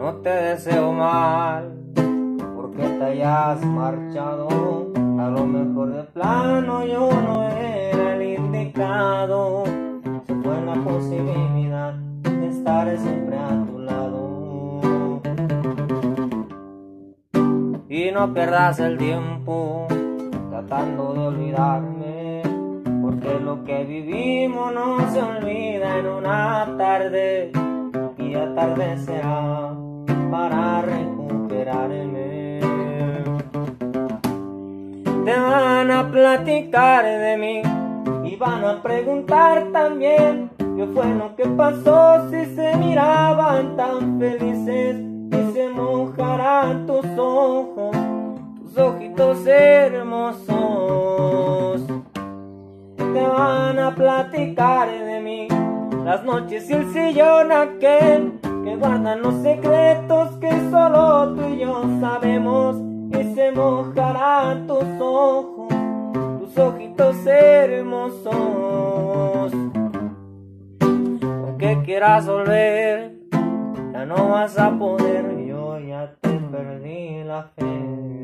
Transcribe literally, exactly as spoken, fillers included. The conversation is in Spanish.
no te deseo mal, porque te hayas marchado. A lo mejor de plano yo no era el indicado. Se fue la posibilidad de estar siempre a tu lado. Y no pierdas el tiempo tratando de olvidarme, porque lo que vivimos no se olvida en una tarde, y ya tarde será para recuperarme. Te van a platicar de mí y van a preguntar también qué fue lo que pasó, si se miraban tan felices y se mojarán tus ojos, tus ojitos hermosos. Te van a platicar de mí las noches y el sillón aquel que guardan los secretos que solo tú y yo sabemos, y se mojarán tus ojos, tus ojitos hermosos. Aunque quieras volver, ya no vas a poder, yo ya te perdí la fe.